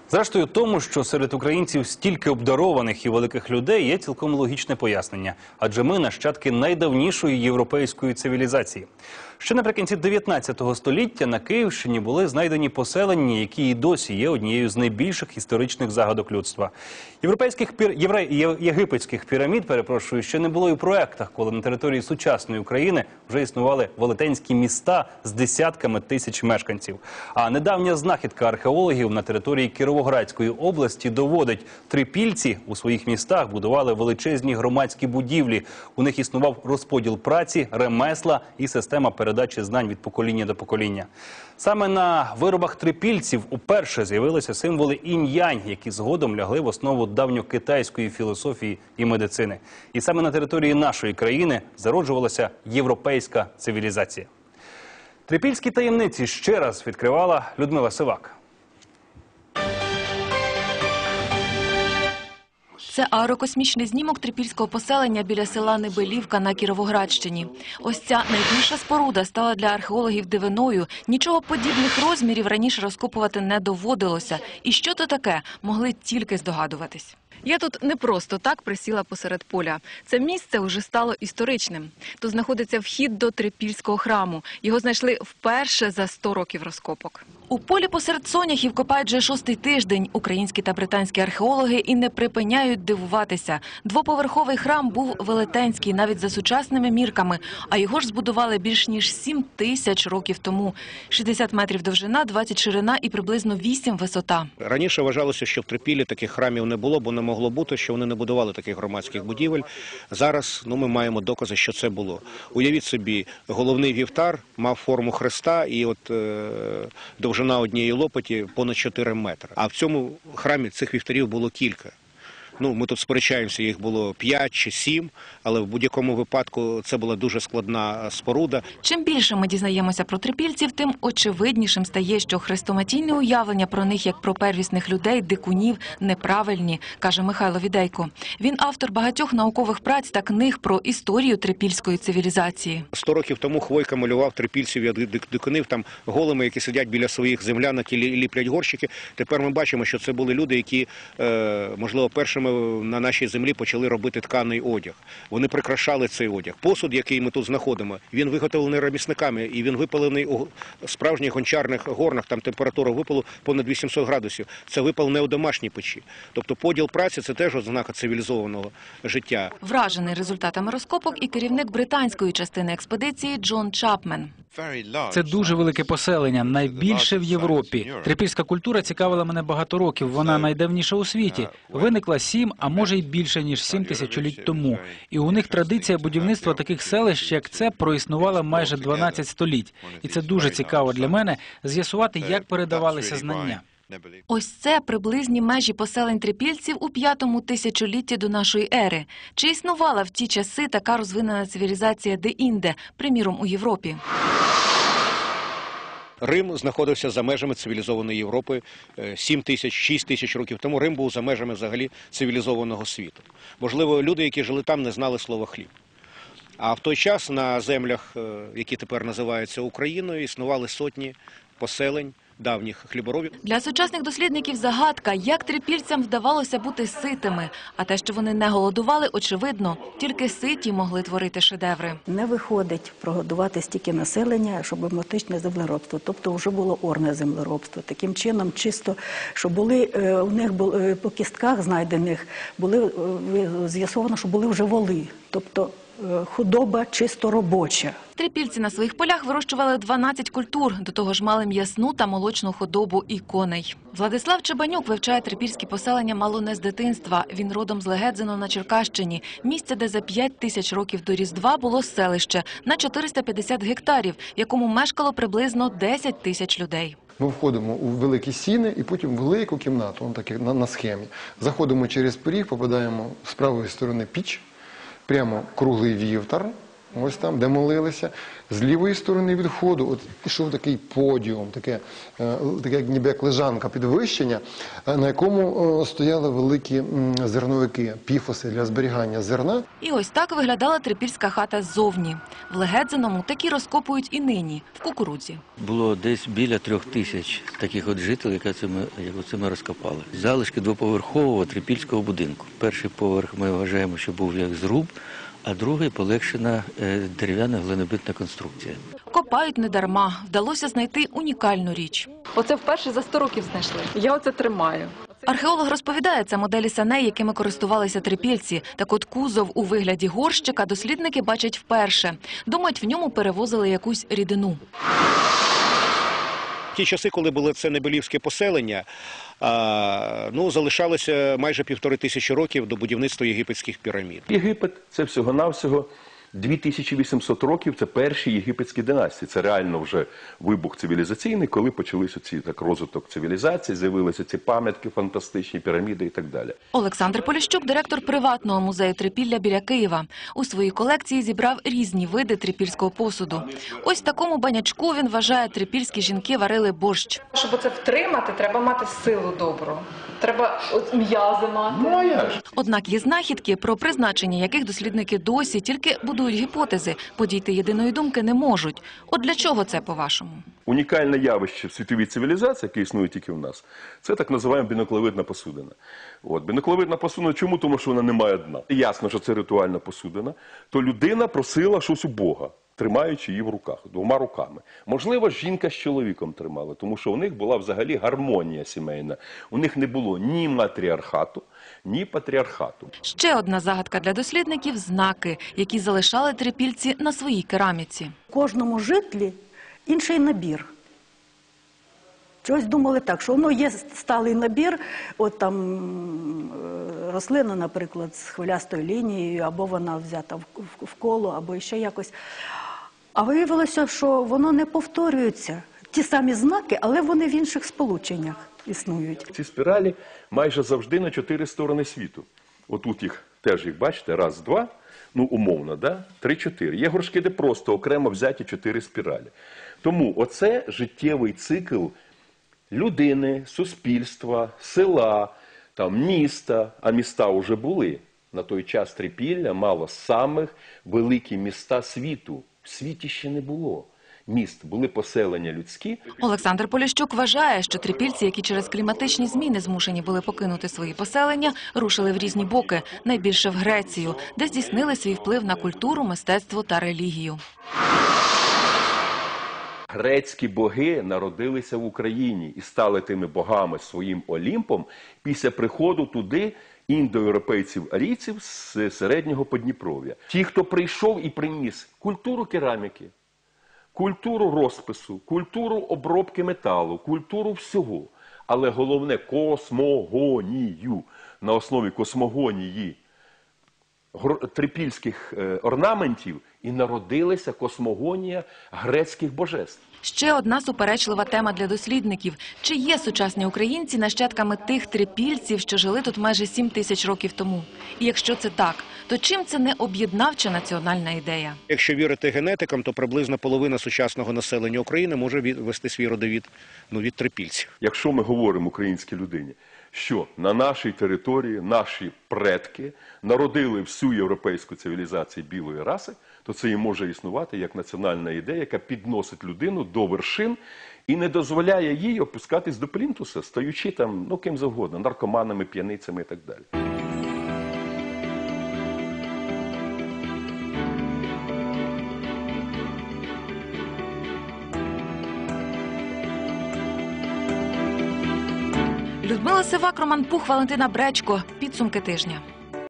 Зрештою, тому, що серед українців стільки обдарованих і великих людей, є цілком логічне пояснення. Адже ми нащадки найдавнішої європейської цивілізації. Ще наприкінці 19 століття на Київщині були знайдені поселення, які і досі є однією з найбільших історичних загадок людства. Єгипетських пірамід, ще не було і в проектах, коли на території сучасної України вже існували велетенські міста з десятками тисяч мешканців. А недавня знахідка археологів на території Кіровоградської області доводить, трипільці у своїх містах будували величезні громадські будівлі. У них існував розподіл праці, ремесла і система передачі знань від покоління до покоління. Саме на виробах трипільців уперше з'явилися символи інь-янь, які згодом лягли в основу давньокитайської філософії і медицини. І саме на території нашої країни зароджувалася європейська цивілізація. Трипільські таємниці ще раз відкривала Людмила Сивак. Це аерокосмічний знімок трипільського поселення біля села Небелівка на Кіровоградщині. Ось ця найбільша споруда стала для археологів дивиною. Нічого подібних розмірів раніше розкопувати не доводилося. І що то таке, могли тільки здогадуватись. Я тут не просто так присіла посеред поля. Це місце вже стало історичним. Тут знаходиться вхід до Трипільського храму. Його знайшли вперше за 100 років розкопок. У полі посеред соняхів копають вже 6-й тиждень. Українські та британські археологи і не припиняють дивуватися. Двоповерховий храм був велетенський навіть за сучасними мірками, а його ж збудували більш ніж 7 тисяч років тому. 60 метрів довжина, 20 ширина і приблизно 8 висота. Раніше вважалося, що в Трипіллі таких храмів не було, бо не могло бути, що вони не будували таких громадських будівель. Зараз ми маємо докази, що це було. Уявіть собі, головний вівтар мав форму хреста і довжина однієї лопаті понад 4 метри. А в цьому храмі цих вівтарів було кілька. Ми тут сперечаємося, їх було 5 чи 7, але в будь-якому випадку це була дуже складна споруда. Чим більше ми дізнаємося про трипільців, тим очевиднішим стає, що хрестоматійне уявлення про них як про первісних людей, дикунів, неправильні, каже Михайло Відейко. Він автор багатьох наукових праць та книг про історію трипільської цивілізації. 100 років тому Хвойка малював трипільців і дикунів там голими, які сидять біля своїх землянок і ліплять горщики. Тепер ми бачимо, що це були люди, які, можливо, першими на нашій землі почали робити тканий одяг. Вони прикрашали цей одяг. Посуд, який ми тут знаходимо, він виготовлений ремісниками і він випалений у справжніх гончарних горнах, там температура випалу понад 800 градусів. Це випал не у домашній печі. Тобто поділ праці – це теж ознака цивілізованого життя. Вражений результатами розкопок і керівник британської частини експедиції Джон Чапмен. Це дуже велике поселення, найбільше в Європі. Трипільська культура цікавила мене багато років, вона найдавніша у світі. Виникла 7, а може й більше, ніж 7 тисячоліть тому. І у них традиція будівництва таких селищ, як це, проіснувала майже 12 століть. І це дуже цікаво для мене з'ясувати, як передавалися знання. Ось це приблизні межі поселень трипільців у 5-му тисячолітті до нашої ери. Чи існувала в ті часи така розвинена цивілізація де-інде, приміром у Європі? Рим знаходився за межами цивілізованої Європи 7 тисяч, 6 тисяч років тому. Рим був за межами взагалі цивілізованого світу. Можливо, люди, які жили там, не знали слова «хліб». А в той час на землях, які тепер називаються Україною, існували сотні поселень давніх хліборобів. Для сучасних дослідників загадка, як трипільцям вдавалося бути ситими. А те, що вони не голодували, очевидно. Тільки ситі могли творити шедеври. Не виходить прогодувати стільки населення, щоб автоматичне землеробство. Тобто вже було орне землеробство. Таким чином, чисто, що були, у них по кістках знайдених, були з'ясовано, що були вже воли. Тобто худоба чисто робоча. Трипільці на своїх полях вирощували 12 культур, до того ж мали м'ясну та молочну худобу і коней. Владислав Чебанюк вивчає трипільські поселення мало не з дитинства. Він родом з Легедзино на Черкащині. Місце, де за 5 тисяч років до Різдва було селище на 450 гектарів, в якому мешкало приблизно 10 тисяч людей. Ми входимо у великі сіни і потім в велику кімнату, на схемі. Заходимо через поріг, попадаємо з правої сторони піч, прямо круглий вівтар, ось там, де молилися. З лівої сторони від входу от пішов такий подіум, таке ніби як лежанка підвищення, на якому стояли великі зерновики, піфоси для зберігання зерна. І ось так виглядала трипільська хата ззовні. В Легедзиному такі розкопують і нині, в Кукурудзі. Було десь біля 3000 таких от жителів, як оце ми розкопали. Залишки двоповерхового трипільського будинку. Перший поверх ми вважаємо, що був як зруб, а другий полегшена дерев'яна глинобитна конструкція. Копають недарма. Вдалося знайти унікальну річ. Оце вперше за 100 років знайшли. Я оце тримаю. Археолог розповідає, це моделі саней, якими користувалися трипільці. Так от кузов у вигляді горщика дослідники бачать вперше. Думають, в ньому перевозили якусь рідину. В ті часи, коли було це Небелівське поселення, залишалося майже 1500 років до будівництва єгипетських пірамід. Єгипет – це всього-навсього 2800 років, це перші єгипетські династії. Це реально вже вибух цивілізаційний, коли почалися розвиток цивілізації, з'явилися ці пам'ятки, фантастичні піраміди і так далі. Олександр Поліщук – директор приватного музею Трипілля біля Києва. У своїй колекції зібрав різні види трипільського посуду. Ось в такому банячку, він вважає, трипільські жінки варили борщ. Щоб це втримати, треба мати силу добру. Треба м'язи мати. Однак є знахідки, про призначення яких дослідники досі тільки будують гіпотези, подійти єдиної думки не можуть. От для чого це, по-вашому? Унікальне явище в світовій цивілізації, яке існує тільки в нас, це так називаємо бінокловидна посудина. Бінокловидна посудина чому? Тому що вона не має дна. Ясно, що це ритуальна посудина. То людина просила щось у Бога, тримаючи її в руках, двома руками. Можливо, жінка з чоловіком тримала, тому що у них була взагалі гармонія сімейна. У них не було ні матріархату, ні патріархату. Ще одна загадка для дослідників – знаки, які залишали трипільці на своїй кераміці. У кожному житлі інший набір. Чогось думали так, що воно є сталий набір, от там рослина, наприклад, з хвилястою лінією, або вона взята в коло, або ще якось. А виявилося, що воно не повторюється. Ті самі знаки, але вони в інших сполученнях існують. Ці спіралі майже завжди на 4 сторони світу. Отут їх теж, бачите, раз, два, умовно, да? 3-4. Є горшки, де просто окремо взяті 4 спіралі. Тому оце життєвий цикл людини, суспільства, села, міста, а міста вже були. На той час Трипілля мало самих великі міста світу. В світі ще не було міст, були поселення людські. Олександр Поліщук вважає, що трипільці, які через кліматичні зміни змушені були покинути свої поселення, рушили в різні боки, найбільше в Грецію, де здійснили свій вплив на культуру, мистецтво та релігію. Грецькі боги народилися в Україні і стали тими богами своїм Олімпом після приходу туди індоєвропейців-арійців з середнього Подніпров'я. Ті, хто прийшов і приніс культуру кераміки, культуру розпису, культуру обробки металу, культуру всього. Але головне – космогонію. На основі космогонії трипільських орнаментів і народилася космогонія грецьких божеств. Ще одна суперечлива тема для дослідників. Чи є сучасні українці нащадками тих трипільців, що жили тут майже 7000 років тому? І якщо це так, то чим це не об'єднавча національна ідея? Якщо вірити генетикам, то приблизно половина сучасного населення України може вести свій родовід від трипільців. Якщо ми говоримо українській людині, що на нашій території наші предки народили всю європейську цивілізацію білої раси, то це і може існувати як національна ідея, яка підносить людину до вершин і не дозволяє їй опускатись до плінтуса, стаючи ким завгодно, наркоманами, п'яницями і так далі. Людмила Сивак, Роман Пух, Валентина Бречко. Підсумки тижня.